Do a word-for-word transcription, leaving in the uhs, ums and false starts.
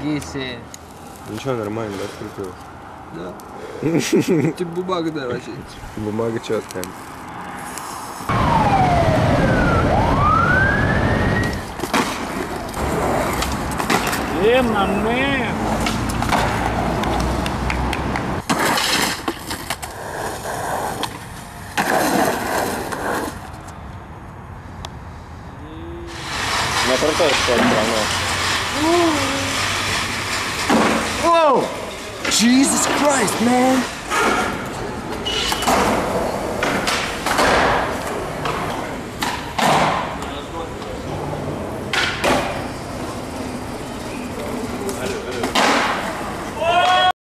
Гиси. Ничего, нормально, да, открутил? Да. Типа бумага, да, вообще. Бумага четкая. Yeah, my man. На крутой спорт равно. Oh! Jesus Christ, man!